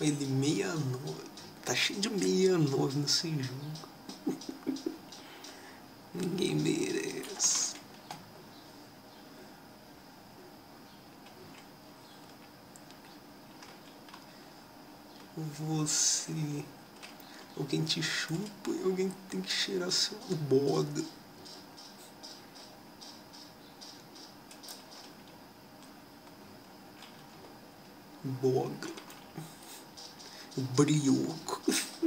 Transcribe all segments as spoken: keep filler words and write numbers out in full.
Ele sessenta e nove. Tá cheio de sessenta e nove nesse jogo. Ninguém merece. Você. Alguém te chupa e alguém tem que cheirar seu boga. Boga. O brioco.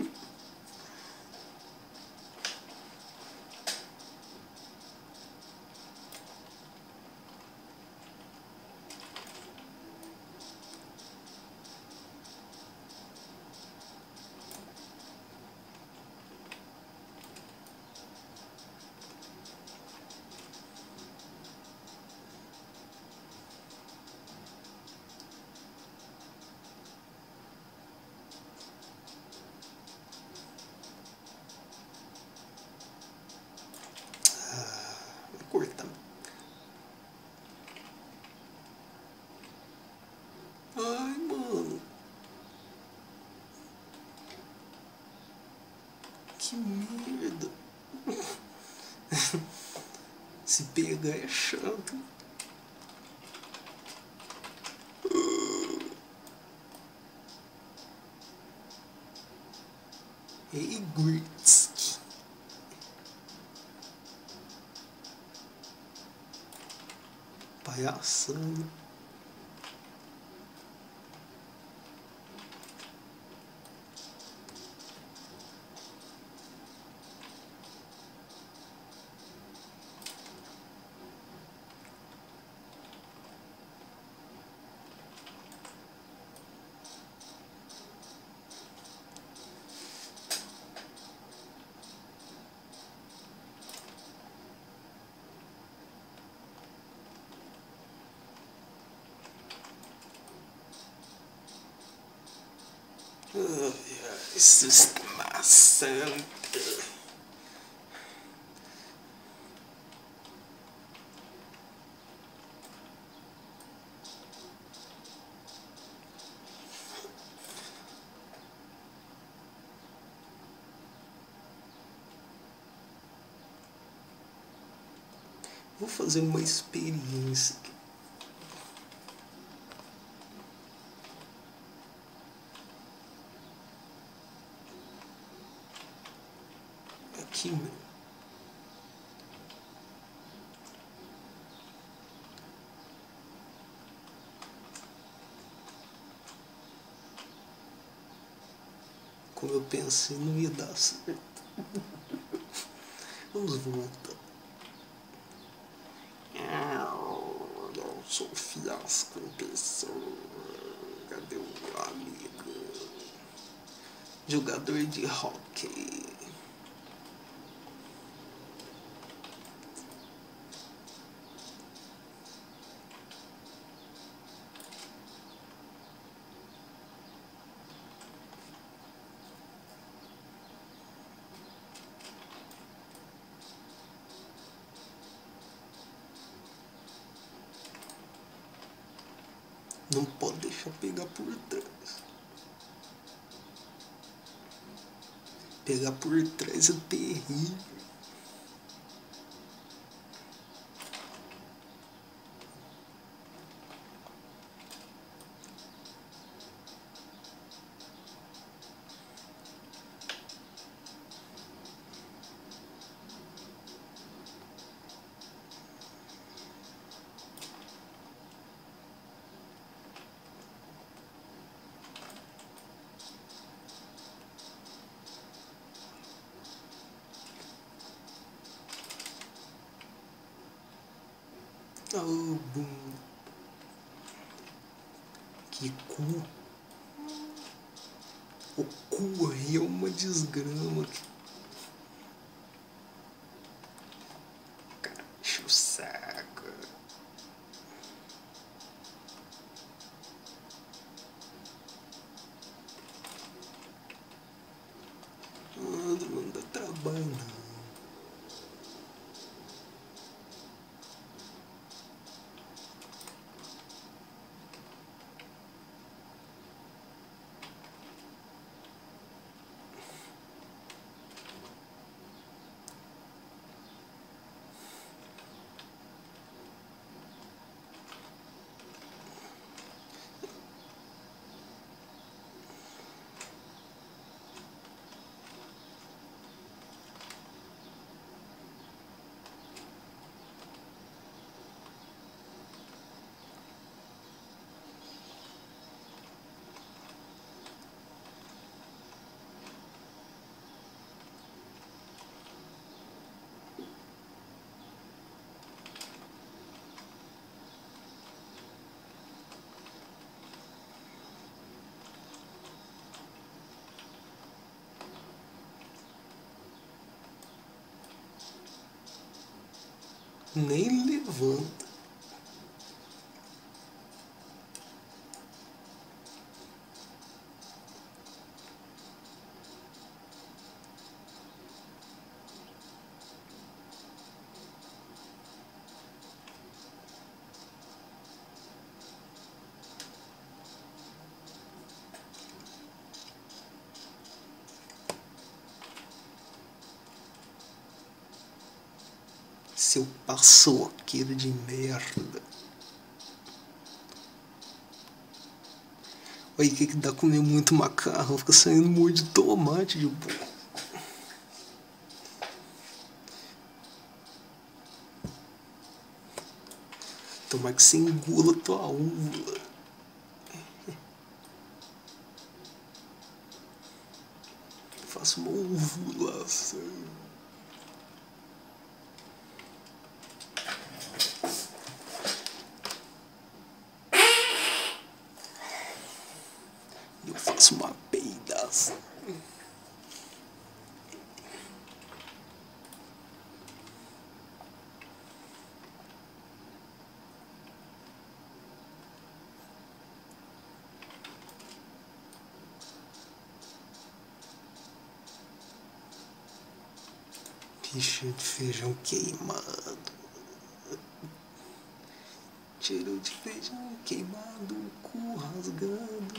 Cortar. Ai, mano. Que merda. Se pegar é chato. Ei, Grits. Palhaçando. Sistema Center. Vou fazer uma experiência aqui. Aqui, meu. Como eu pensei, não ia dar certo. Vamos voltar. Eu sou fiasco em pessoa. Cadê o amigo? Jogador de hóquei. Não pode deixar pegar por trás. Pegar por trás é terrível. Oh, bum. Que cu. O cu é uma desgrama. Cara, enche o saco. Manda, não dá trabalho não. Nem levanta. Seu paçoqueiro de merda. Olha o que que dá comer muito macarrão. Fica saindo molho de tomate de boa. Tomar que você engula tua uva. Faça uma ovulação. Eu faço uma peidaça. Bicho de feijão queimado. Cheiro de feijão queimado, o cu rasgando.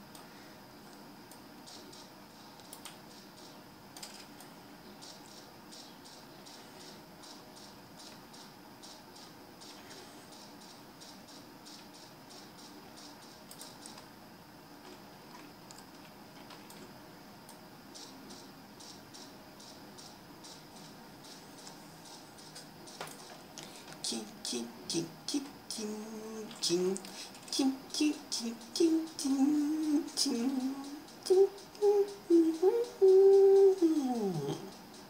Kim, kim, kim, kim, kim, kim, kim, kim, kim, kim, kim, kim, kim.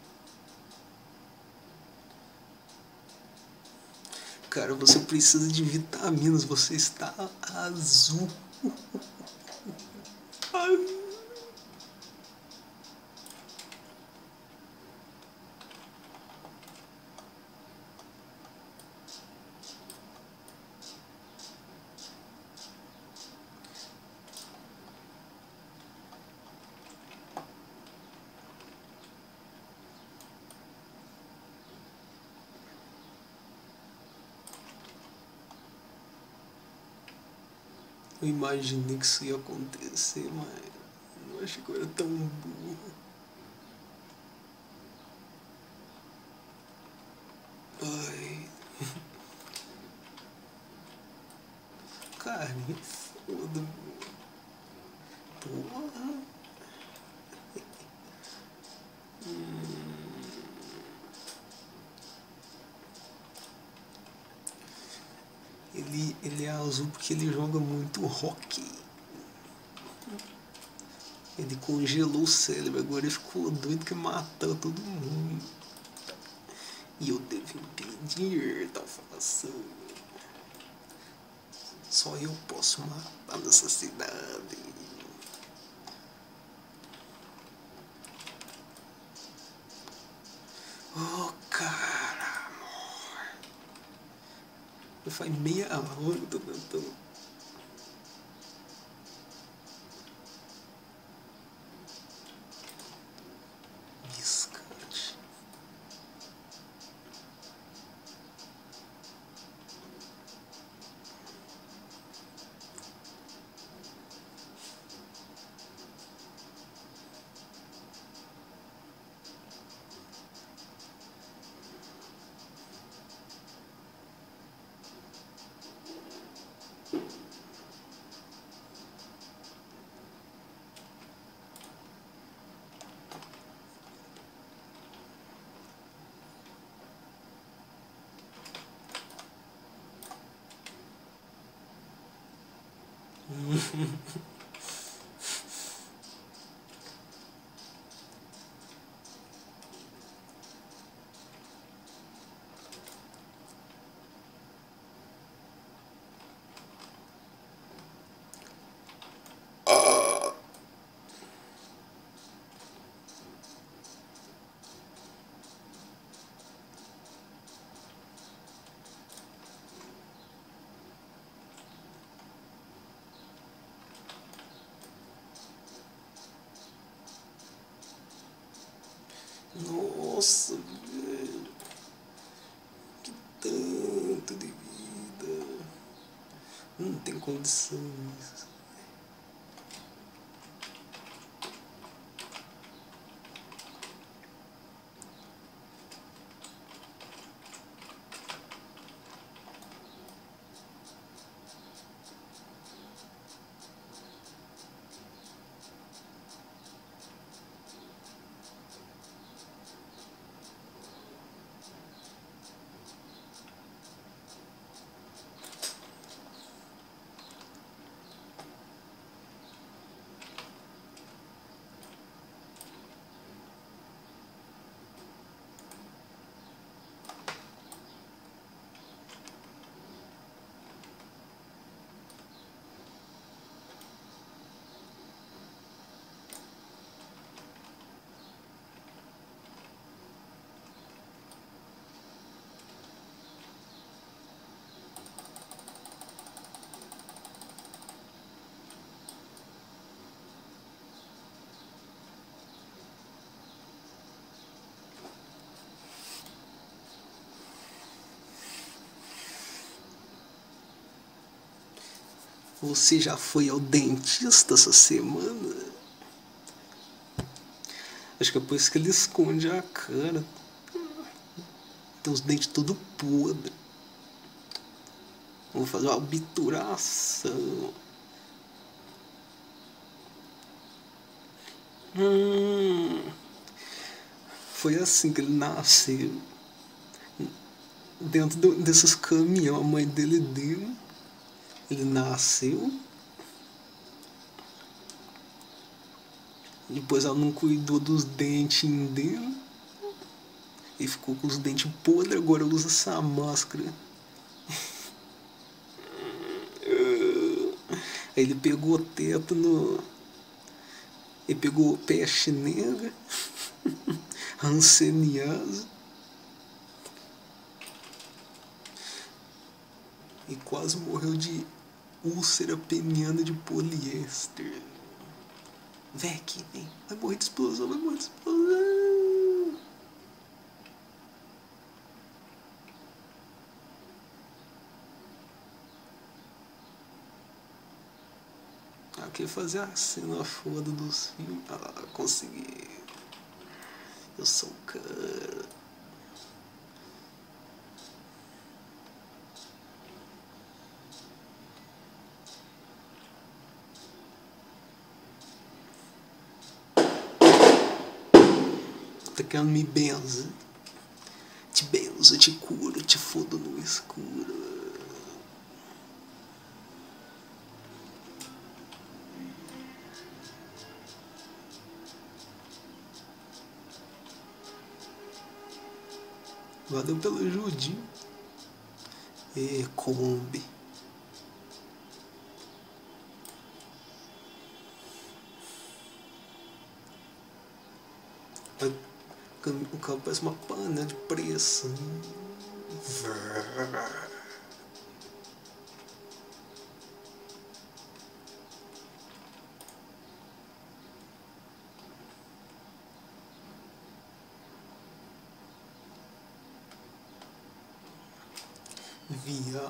Cara, você precisa de vitaminas, você está azul. Eu imaginei que isso ia acontecer, mas não achei que eu era tão burro. Ai. Carne foda. Porra. Hum. Ele, ele é azul porque ele joga muito hockey. Ele congelou o cérebro, agora ele ficou doido que matou todo mundo. E eu devo impedir tal fação. Só eu posso matar nessa cidade. Oh, cara, amor. Eu faz meia hora que eu tô tentando. Biscate. Nossa, velho. Que tanto de vida. Não tem condições. Você já foi ao dentista essa semana? Acho que é por isso que ele esconde a cara. Tem os dentes todo podres. Vou fazer uma obturação. Hum, foi assim que ele nasceu. Dentro do, desses caminhões, a mãe dele deu. Ele nasceu. Depois ela não cuidou dos dentes dele. Ele ficou com os dentes podres, agora usa essa máscara. Aí ele pegou teto no. Ele pegou peste negra, hanseníase e quase morreu de úlcera peniana de poliéster. Vem aqui, vem. Vai morrer de explosão, vai morrer de explosão. Aqui fazer a cena foda dos filmes. Ah, consegui. Eu sou o cara. Tá querendo me benzer? Te benzo, te curo, te fodo no escuro. Valeu pelo ajudinho. E Kombi. O carro parece uma panela de pressão. Viado.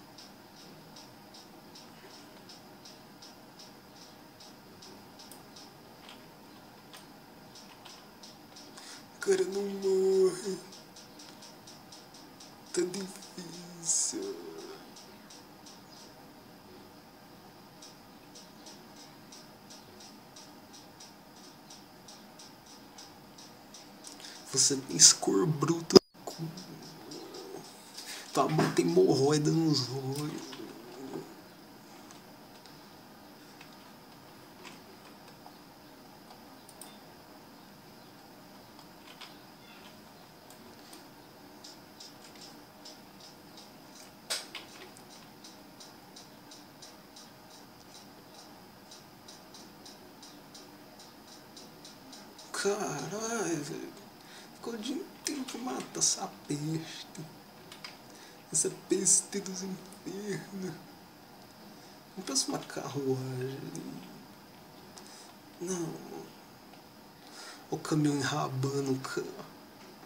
O cara não morre. Tá difícil. Você tem escorbruto no cu. Tua mãe tem hemorroida nos olhos. Caralho, velho. Ficou o dia inteiro pra matar essa peste. Essa peste dos infernos. Não pensa uma carruagem. Não. O caminhão enrabando o carro.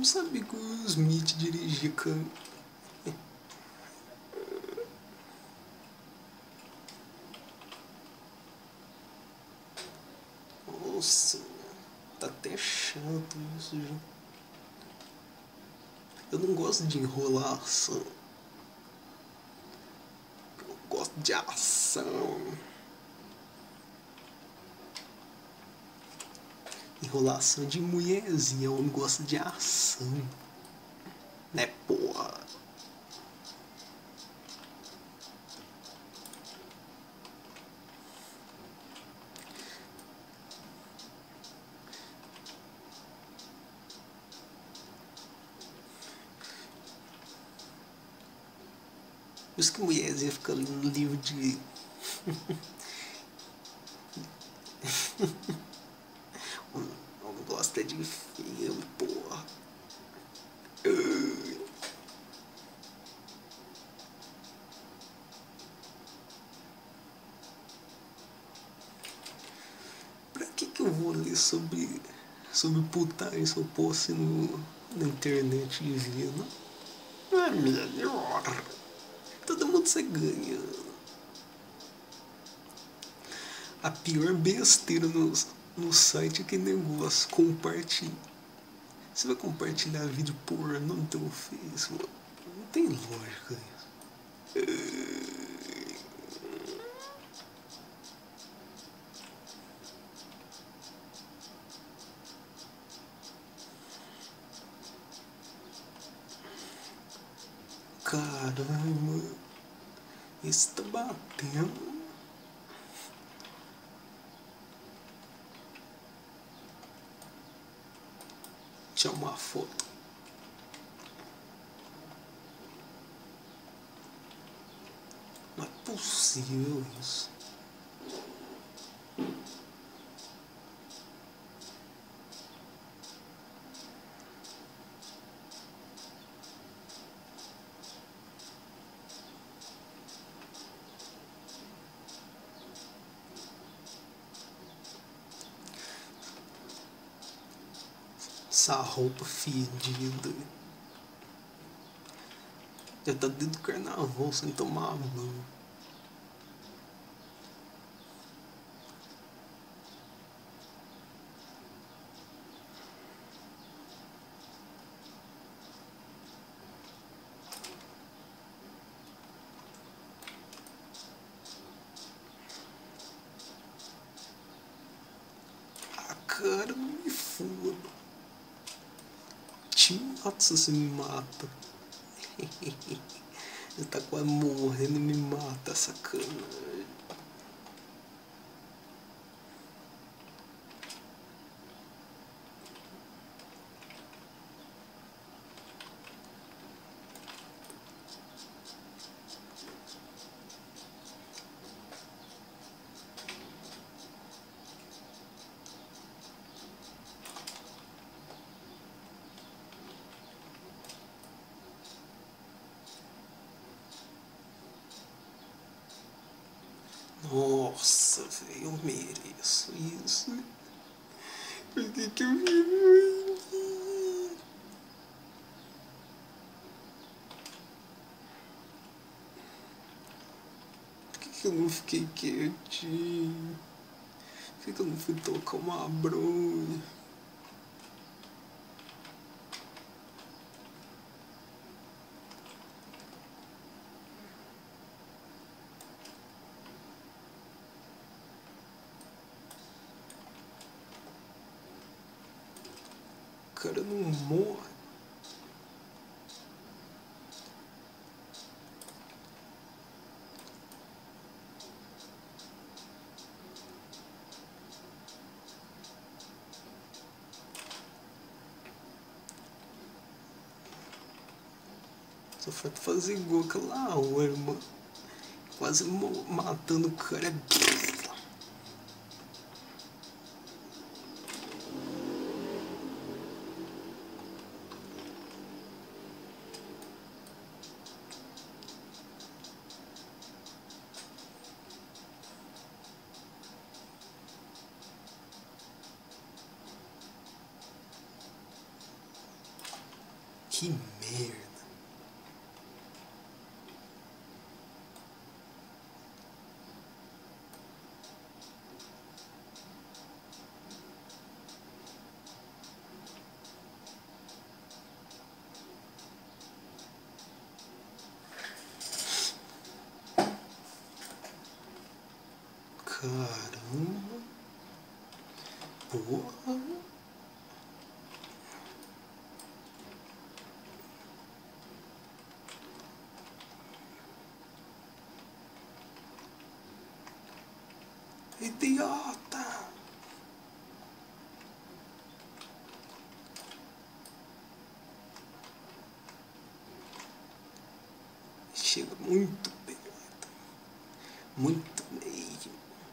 não sabia que o Smith dirigia câmera. Nossa, tá até chato isso já. Eu não gosto de enrolação. Eu gosto de ação. Enrolação de mulherzinha, eu não gosto de ação. Né, porra? Por isso que mulherzinha fica no livro de... Não gosta de filme, porra. Pra que que eu vou ler sobre, sobre putaria se eu posso ir no, na internet e ver, não? Não é melhor. Todo mundo você ganha. A pior besteira no, no site é aquele negócio, compartilha. Você vai compartilhar vídeo pornô no teu Face, mano? Não tem lógica isso. Caramba, isso tá batendo. Tirar uma foto. Não é possível isso. Essa roupa fedida. Já tá dentro do carnaval sem tomar banho. A cara não me foda. Te mato se você me mata. Ele tá quase morrendo e me mata, sacanagem. Nossa, velho, eu mereço isso. Por que que eu vivo aqui? Por que que eu não fiquei quietinho? Por que que eu não fui tocar uma bronha? O cara não morre. Só falta fazer igual aquela hora, mano. Quase matando o cara. Que merda. Caramba. Porra. Idiota. Chega muito perto. Muito mesmo.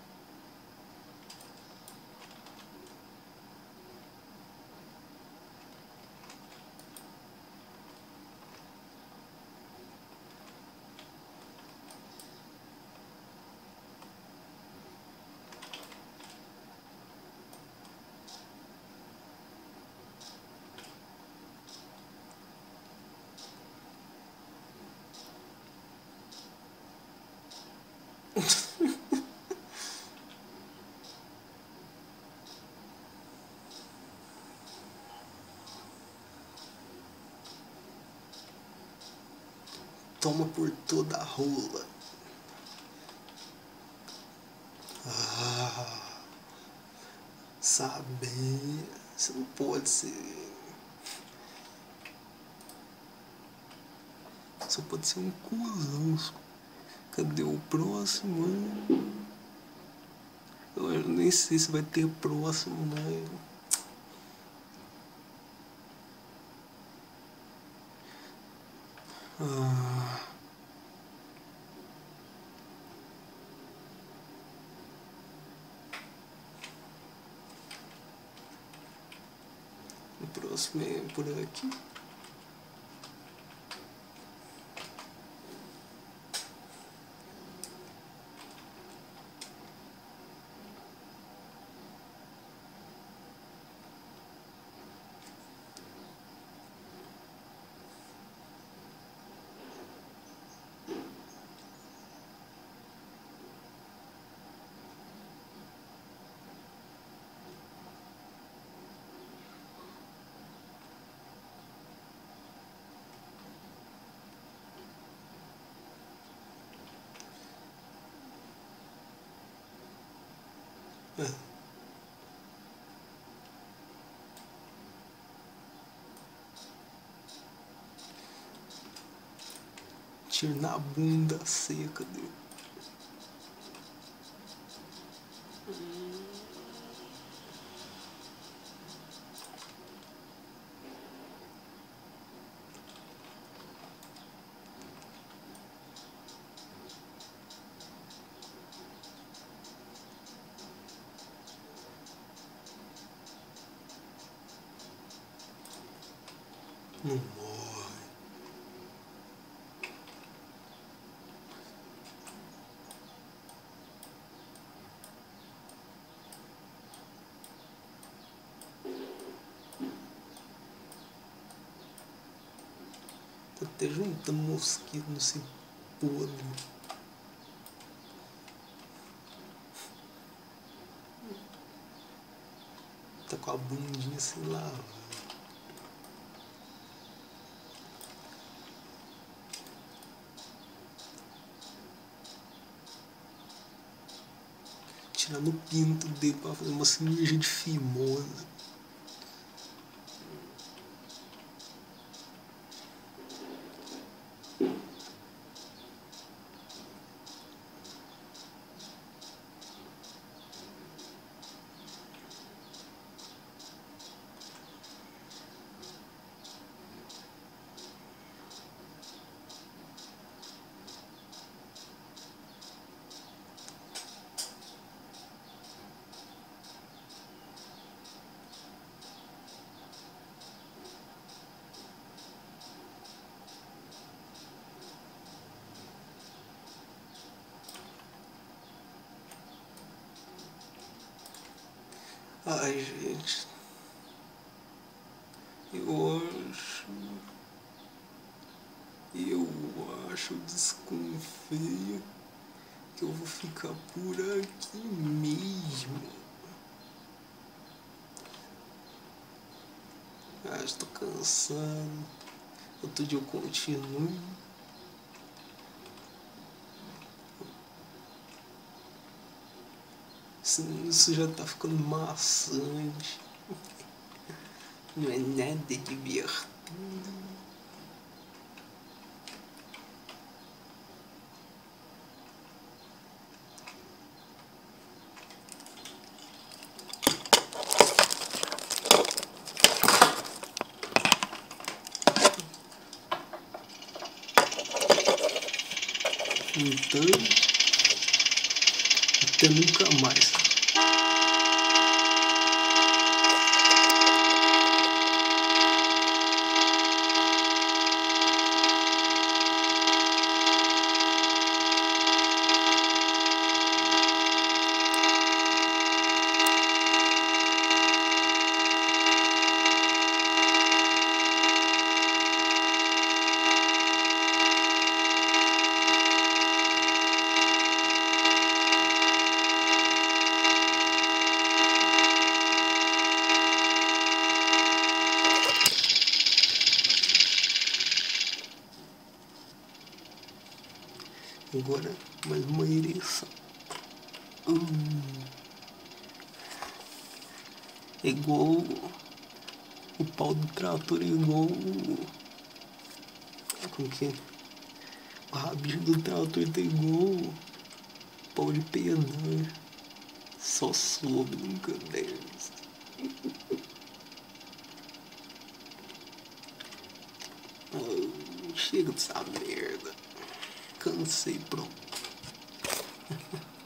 Toma por toda a rola. Ah, saber. Você não pode ser. Só pode ser um cuzão. Cadê o próximo? Eu nem sei se vai ter próximo, né? Ah. O próximo é por aqui. É. Tiro na bunda seca dele. Não morre. Tá até juntando mosquito no seu podre. Tá com a bundinha sem lavar. Tirando o pinto dele pra fazer uma cirurgia de fimose. Ai, gente. Eu acho. acho, eu desconfio que eu vou ficar por aqui mesmo. Ah, estou cansado. Outro dia eu continuo. Isso, isso já tá ficando maçante. Não é nada divertido. Então, até nunca mais. Agora, mais uma ereção. Hum. É igual o pau do trator, é igual como que é? O rabinho do trator tá igual o pau de pedra. Só sobe, nunca desce. Oh, chega dessa merda. Cansei, pronto.